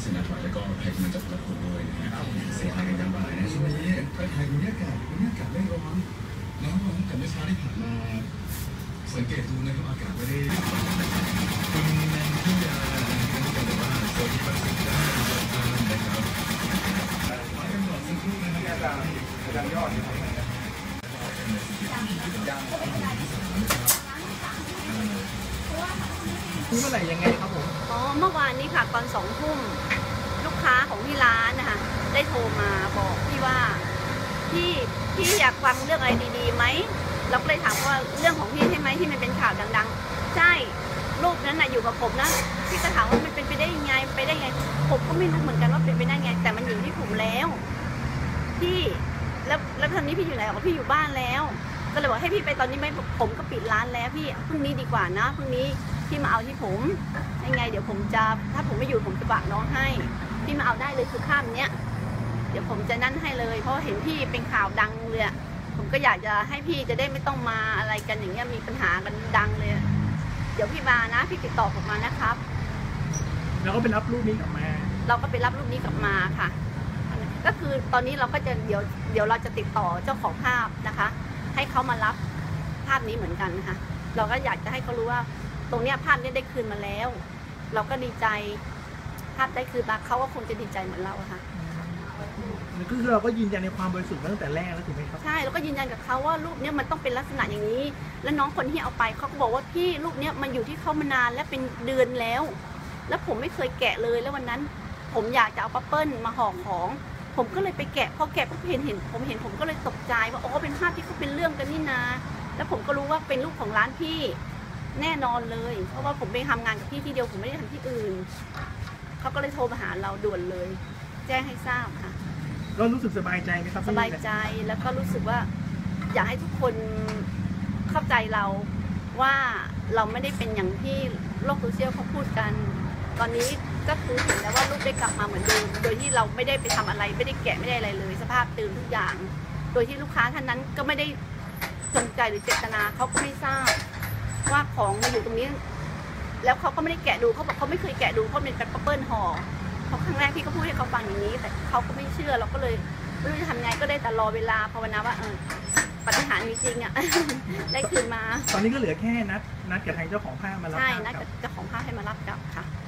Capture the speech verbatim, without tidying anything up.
สินาถอยแล้วก็แพ็กมันจะประคุณด้วยนะครับเสียหายกันยังไงนะช่วงนี้ประเทศไทยบรรยากาศบรรยากาศไม่ร้อนแล้วตั้งแต่เมื่อเช้าที่ผ่านมาสังเกตดูนะครับอากาศไม่ได้คุณแมนที่จะบอกว่าโซนที่ประสิทธิ์ได้นะครับมากันก่อนสักครู่นะครับอาจารย์อาจารย์ยอดนะครับซื้อเมื่อไหร่ยังไงครับผมอ๋อเมื่อวานนี้ค่ะตอนสองทุ่มลูกค้าของที่ร้านนะคะได้โทรมาบอกพี่ว่าพี่พี่อยากฟังเรื่องอะไรดีๆไหมเราก็เลยถามว่าเรื่องของพี่ใช่ไหมที่มันเป็นข่าวดังๆใช่รูปนั้นน่ะอยู่กับผมนะพี่ก็ถามว่ามันเป็นไปได้ยังไงไปได้ไงผมก็ไม่รู้เหมือนกันว่าเป็นไปได้ไงแต่มันอยู่ที่ผมแล้วพี่แล้วแล้วตอนนี้พี่อยู่ไหนบอกพี่อยู่บ้านแล้วก็เลยบอกให้พี่ไปตอนนี้ไม่ผมก็ปิดร้านแล้วพี่พรุ่งนี้ดีกว่านะพรุ่งนี้พี่มาเอาที่ผมยังไงเดี๋ยวผมจะถ้าผมไม่อยู่ผมจะฝากน้องให้พี่มาเอาได้เลยคือข้ามเนี้ยเดี๋ยวผมจะนั่นให้เลยเพราะเห็นพี่เป็นข่าวดังเลยผมก็อยากจะให้พี่จะได้ไม่ต้องมาอะไรกันอย่างเงี้ยมีปัญหากันดังเลยเดี๋ยวพี่มานะพี่ติดต่อผมมานะครับแล้วก็ไปรับรูปนี้กลับมาเราก็ไปรับรูปนี้กลับมาค่ะก็คือตอนนี้เราก็จะเดี๋ยวเดี๋ยวเราจะติดต่อเจ้าของภาพนะคะให้เขามารับภาพนี้เหมือนกันนะคะเราก็อยากจะให้เขารู้ว่าตรงเนี้ยภาพนี้ได้คืนมาแล้วเราก็ดีใจภาพได้คืนมาเขาก็คงจะดีใจเหมือนเราค่ะก็คือเราก็ยืนยันในความบริสุทธิ์ตั้งแต่แรกแล้วถูกไหมครับใช่แล้วก็ยืนยันกับเขาว่ารูปนี้มันต้องเป็นลักษณะอย่างนี้แล้วน้องคนที่เอาไปเขาก็บอกว่าพี่รูปนี้มันอยู่ที่เขามานานและเป็นเดือนแล้วแล้วผมไม่เคยแกะเลยแล้ววันนั้นผมอยากจะเอาปั๊บเปิ้ลมาห่อของผมก็เลยไปแกะพอแกะผมเห็นเห็นผมเห็นผมก็เลยตกใจว่าโอ้เป็นภาพที่เขาเป็นเรื่องกันนี่นาแล้วผมก็รู้ว่าเป็นรูปของร้านพี่แน่นอนเลยเพราะว่าผมไปทำงานกับพี่ที่เดียวผมไม่ได้ทำที่อื่นเขาก็เลยโทรมาหาเราด่วนเลยแจ้งให้ทราบค่ะก็รู้สึกสบายใจไหมครับสบายใจแล้วก็รู้สึกว่าอยากให้ทุกคนเข้าใจเราว่าเราไม่ได้เป็นอย่างที่โลกโซเชียลเขาพูดกันตอนนี้ก็คือเห็นแล้วว่าลูกได้กลับมาเหมือนเดิมโดยที่เราไม่ได้ไปทำอะไรไม่ได้แกะไม่ได้อะไรเลยสภาพตื่นทุกอย่างโดยที่ลูกค้าท่านนั้นก็ไม่ได้สนใจหรือเจตนาเขาก็ไม่ทราบว่าของมาอยู่ตรงนี้แล้วเขาก็ไม่ได้แกะดูเขาบอกเขาไม่เคยแกะดูเพราะเป็นปั๊บเปิ้ลห่อเพราะครั้งแรกพี่ก็พูดให้เขาฟังอย่างนี้แต่เขาก็ไม่เชื่อเราก็เลยไม่รู้จะทำไงก็ได้แต่รอเวลาภาวนาว่าเออปฏิหารมีจริงอ่ะได้คืนมาตอนนี้ก็เหลือแค่นัดนัดกับทางเจ้าของผ้ามารับใช่นัดกับเจ้าของผ้าให้มารับกลับค่ะ